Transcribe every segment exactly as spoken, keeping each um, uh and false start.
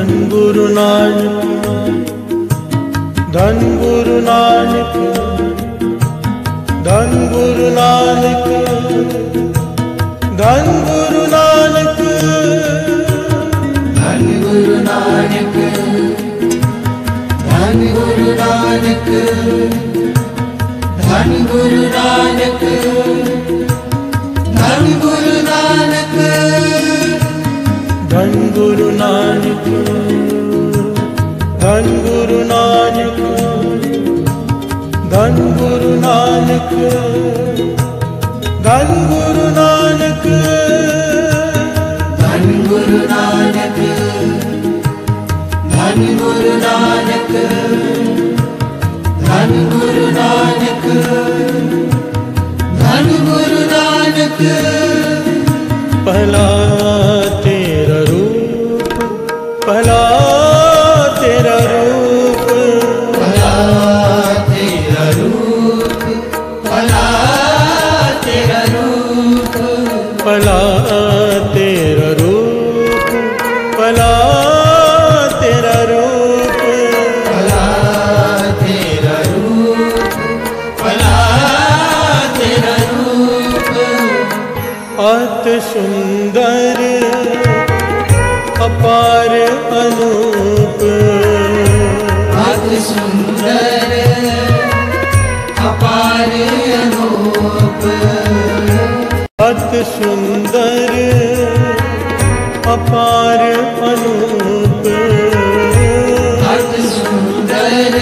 धन गुरु नानक, धन गुरु नानक, धन गुरु नानक, धन गुरु नानक, धन गुरु नानक, धन गुरु नानक, धन गुरु नानक, धन गुरु नानक, धन गुरु नानक, धन गुरु नानक, धन गुरु नानक, धन गुरु नानक, धन गुरु नानक, धन गुरु नानक, धन गुरु नानक, धन गुरु नानक। पहला तेरा रूप, पहला तेरा रूप, पहला तेरा रूप, पहला तेरा रूप, पहला तेरा रूप, पहला तेरा रूप, पहला तेरा रूप, पहला तेरा रूप। अति सुंदर अपार अनूप, अति सुंदर अपार अनूप, अति सुंदर अपार अनूप, अति सुंदर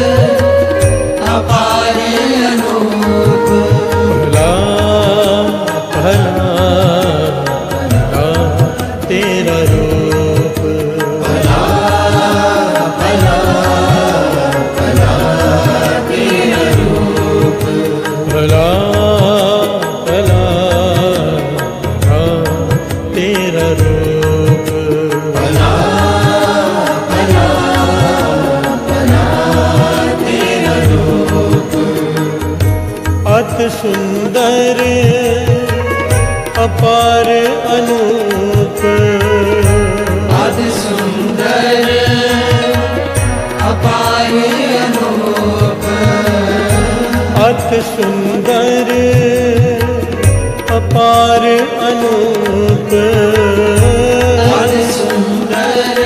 अपार अनूप। पहला पहला पहला तेरा रूप, भला भला भला तेरा रूप, भला भला भला तेरा रूप, भला भला भला तेरा रूप। अति सुंदर अपार अनूप, अति सुंदर अपार अनूप, अति सुंदर अपार अनूप, अति सुंदर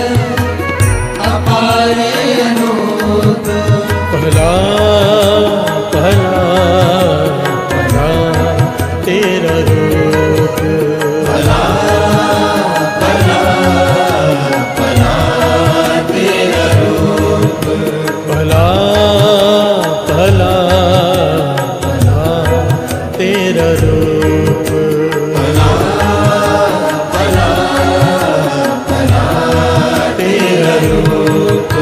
अपार अनूप। पहला पहला पहला तेरा रूप, भला भला भला तेरा रूप, भला भला भला तेरा रूप, भला भला भला तेरा रूप।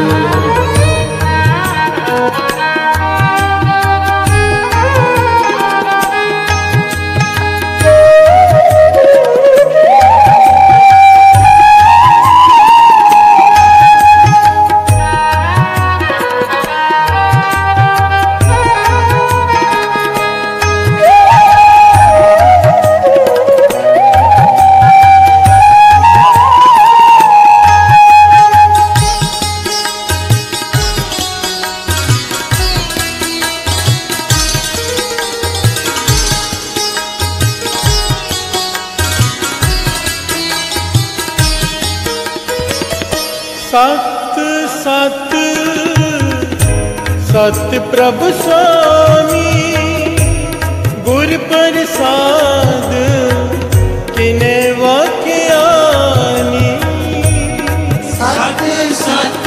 सत सत सत्य प्रभु स्वामी, गुर प्रसाद किने वाक्यानी। सत सत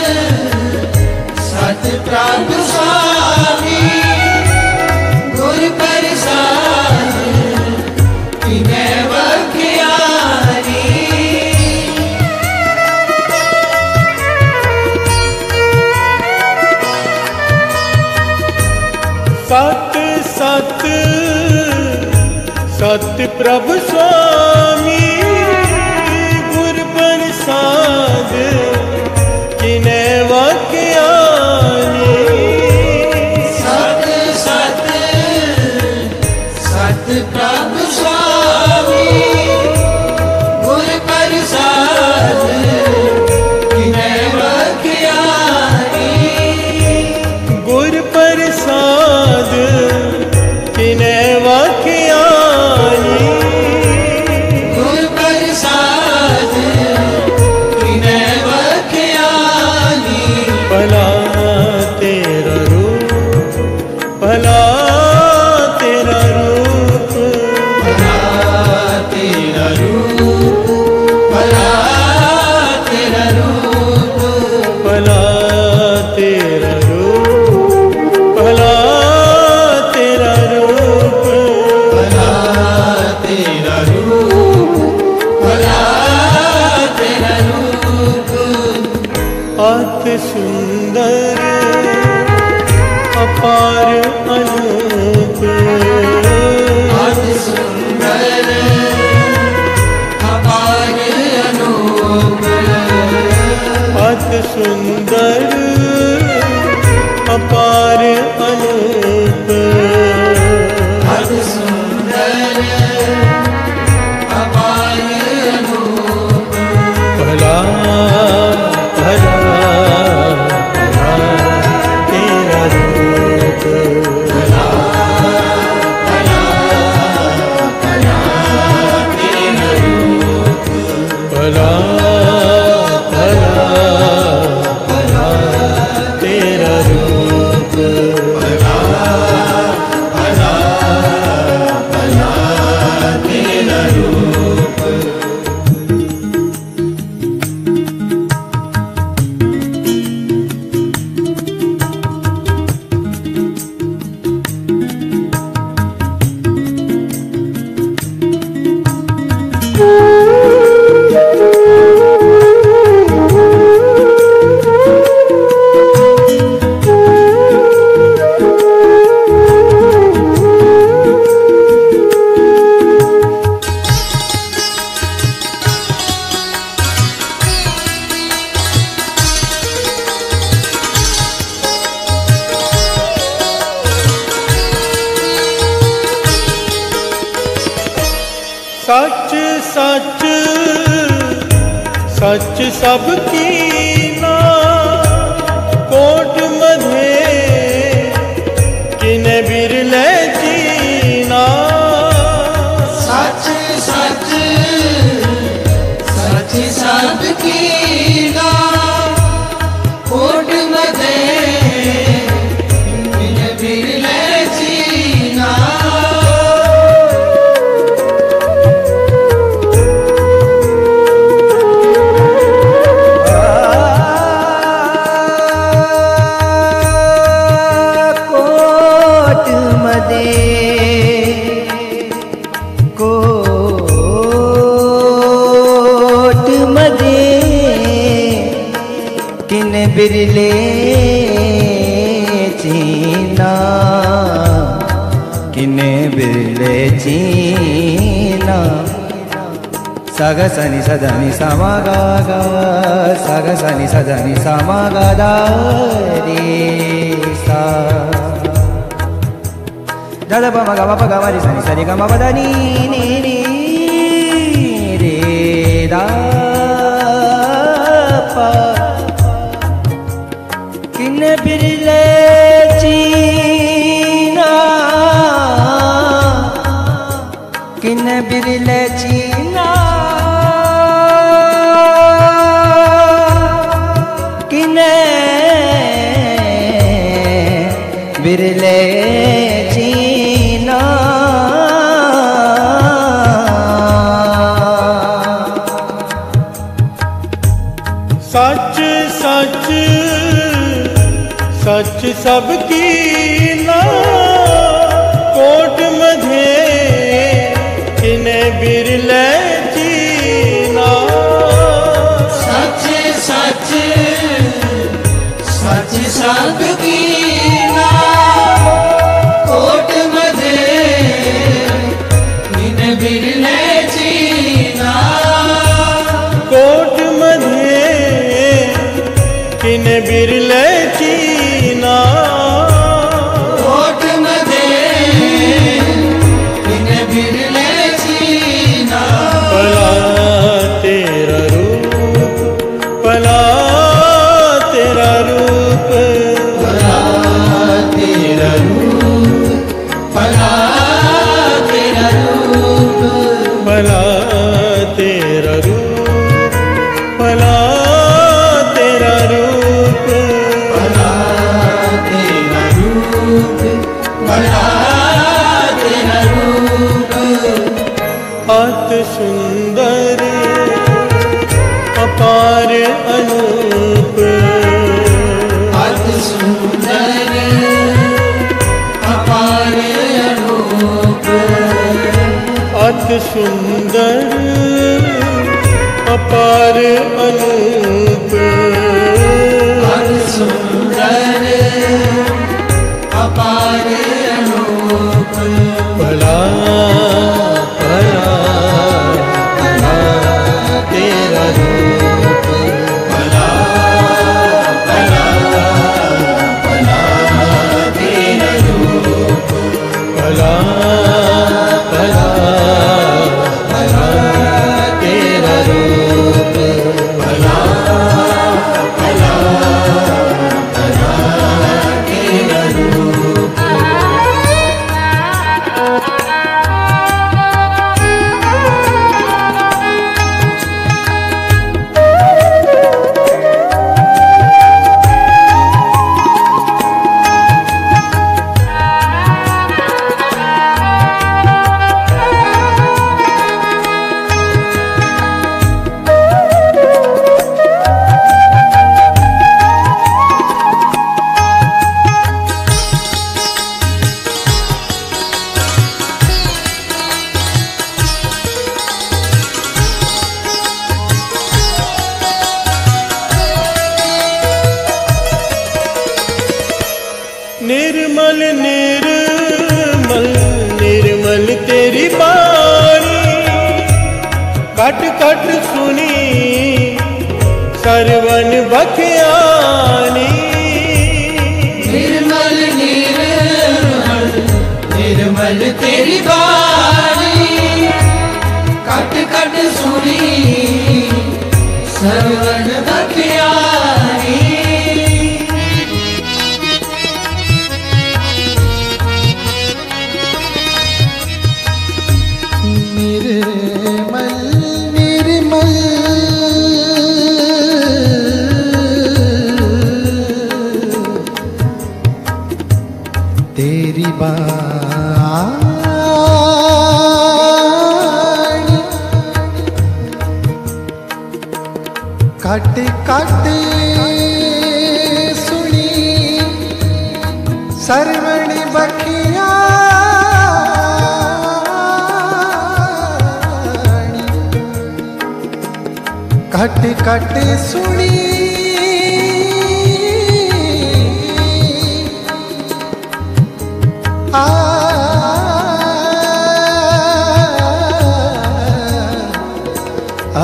सत प्रभु स्वामी, गुर प्रसाद किने वाक्यानी। सत सत सत्य प्रभु स्वामी, गुर प्रसाद किने वाक्यानी। सत सत सत प्रभु स्वामी, गुर प्रसाद अति सुंदर अपार अनूप, अति सुंदर अपार अनूप, अति सुंदर अपार अनूप, अति सुंदर अपार अनूप। भला भला भला तेरा रूप, भला भला भला तेरा रूप, भला भला भला तेरा रूप, भला भला भला तेरा रूप। सच सच सच सबकी ना कोट मधे किने बिरले जीना, सच सच सच सबकी ना कोट मधे बिन बिरले जीना, कोट मदे कोट मदे किन बिरले चीना, किन बिरले चीना। साग सनि सदनि समागा गा, साग सनि सदनि समागा दा रे सा, दादा पा मगा पा गा रि सनि सनि गा मा पा दा नी नी नी रे दा पा। किन बिरले चीना, किन बिरले चीना, किन बिरले चीना। सच सच सच सबकी ना कोट मधे किने बिरले जीना, सच सच सच सबकी ना कोट मधे बिन बिरले जीना, कोट मधे किने बिरले जीना, कोट मधे बिन बिरले जीना। भला तेरा रूप, भला तेरा रूप, भला तेरा रूप, भला तेरा रूप, भला तेरा रूप, भला तेरा रूप, भला तेरा रूप, भला तेरा रूप। अति सुंदर अपार अनूप, अति सुंदर अपार अनूप, अति सुंदर अपार अनूप, तेरा रूप। भला भला भला तेरा रूप। भला भला भला तेरा रूप। भला भला भला तेरा रूप। निर्मल निर्मल निर्मल तेरी बाणी, कट कट सुनी सरवन बखियानी। निर्मल निर्मल निर्मल तेरी बाणी, कट कट सुनी सरवन बखियानी। निर्मल निर्मल तेरी बाणी, कट कट सुनी सरवण बखिया। कट कट सुनी आ आ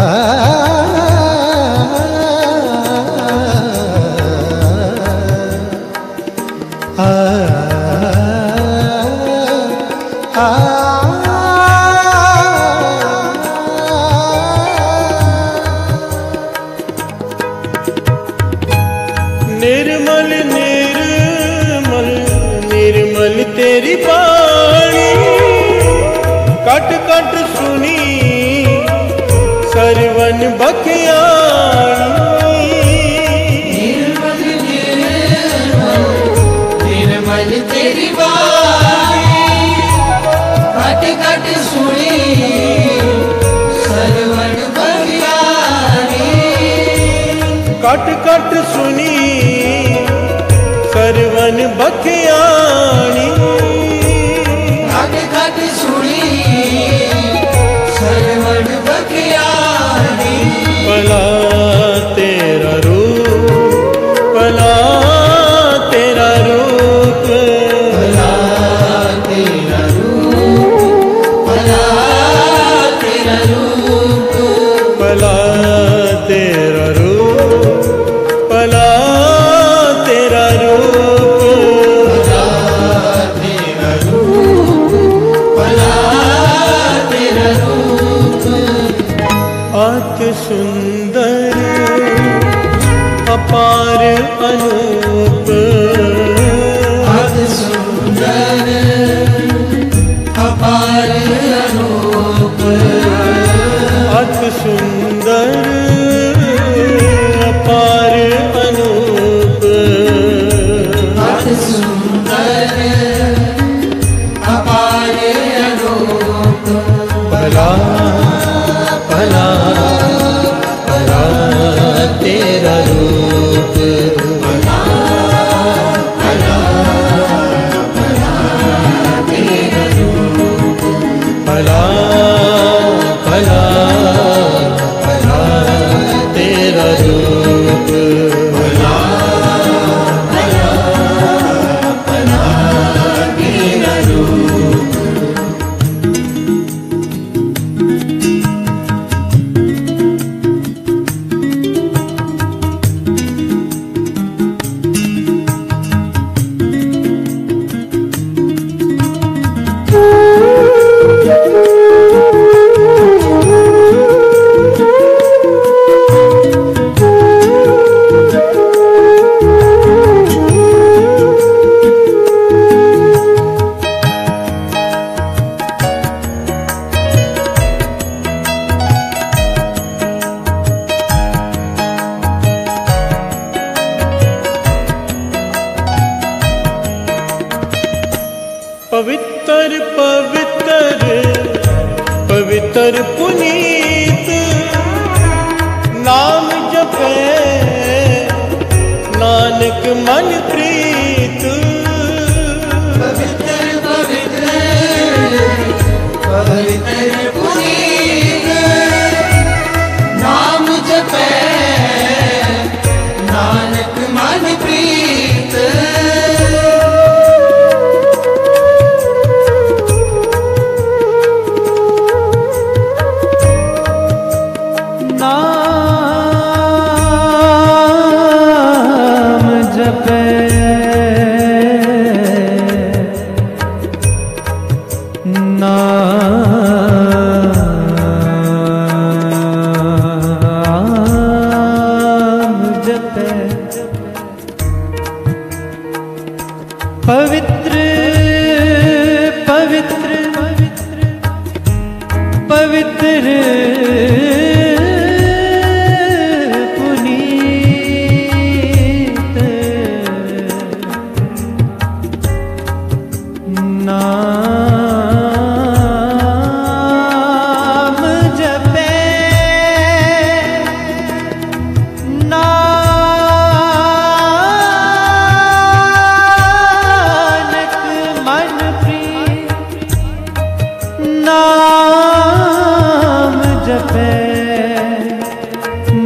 आ आ निर्मल निर्मल निर्मल तेरी बाणी, कट कट सुनी सरवन बखियानी। निर्मल निर्मल निर्मल तेरी बाणी, कट कट सुनी सरवण बखियानी। कट कट सुनी सरवन बखियानी। कट कट सुनी सरवण बखियानी। भला तेरा रूप, भला तेरा रूप। भला तेरा रूप। भला तेरा रूप। भला तेरा रूप, भला तेरा रूप। भला तेरा रूप। भला तेरा रूप। अति सुंदर अपार अनूप। अति सुंदर अपार अनूप। अति सुंदर अपार अनूप। अति सुंदर अपार अनूप। भला भला भला तेरा रूप। भला भला भला तेरा रूप। भला भला भला तेरा रूप।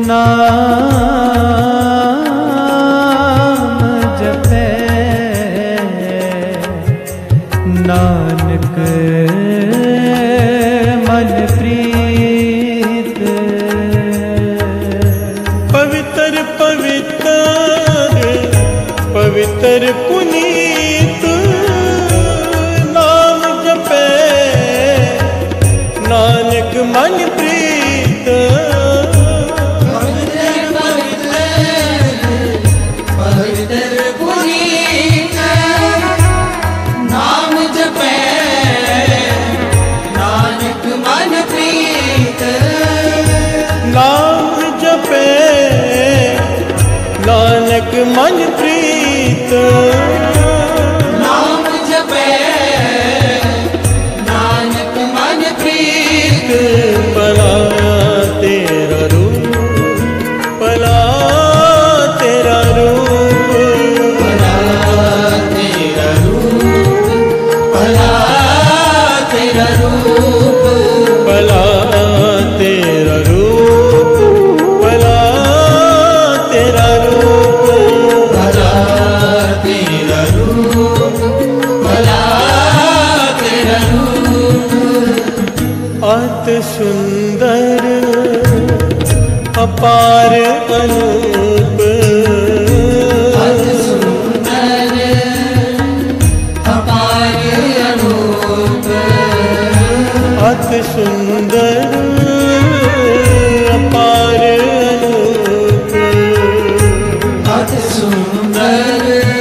नाम जपे नानक मन प्रीत। पवित्र पवित्र पवित्र पुनीत नाम जपे नानक मन प्रीत। पवित्र पवित्र पवित्र पुनीत नाम जपे नानक मन प्रीत। नाम जपे नानक मन प्रीत। नाम जपे नानक मन प्रीत। भला तेरा रूप भला तेरा रूप भला तेरा रूप भला तेरा रूप भला तेरा रूप भला तेरा रूप भला तेरा रूप भला तेरा रूप। अति सुंदर अपार अनूप अति सुंदर अपार अनूप। अति सुंदर अपार अनूप। अति सुंदर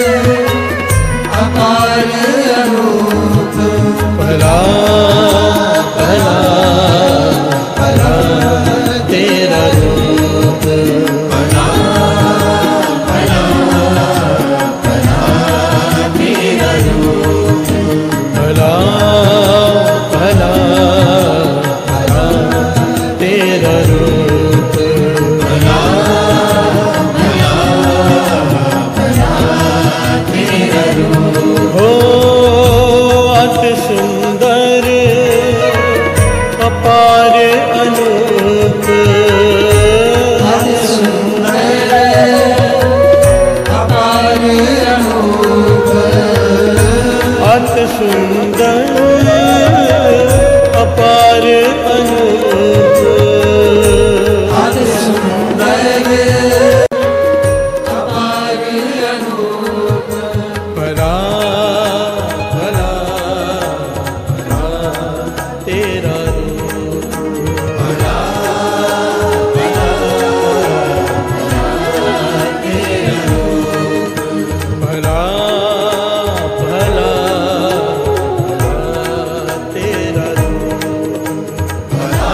अपार अनूप। भला भला भला तेरा रूप भला भला भला तेरा रूप। भला भला भला तेरा रूप भला भला भला तेरा रूप। हो अति सुंदर अपार अनूप। अति सुंदर अपार अनूप। अति सुंदर अपार अनूप। अति सुंदर अपार अनूप। भला भला भला तेरा रूप भला भला भला तेरा रूप। भला भला भला तेरा रूप भला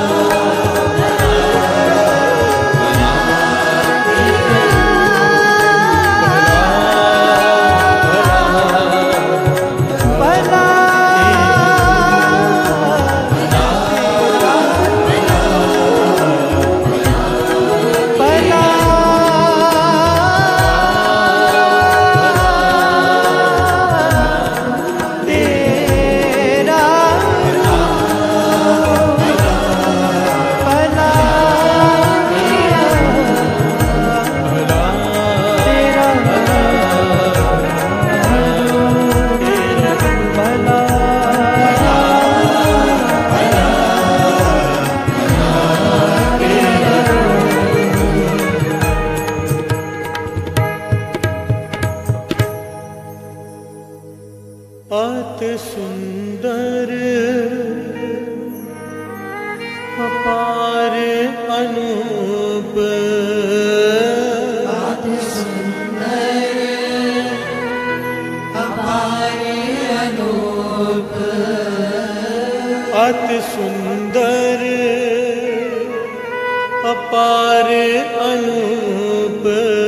अति सुंदर अपार अनूप। अति सुंदर अपार अनूप। अति सुंदर अपार अनूप।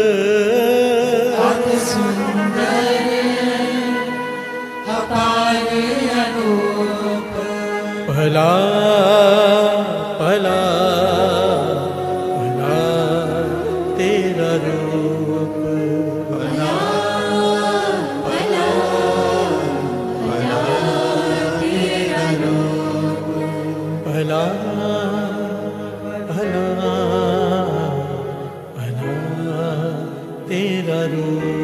अति सुंदर अपार अनूप। भला भला भला तेरा रूप भला भला भला तेरा रूप। भला भला रूप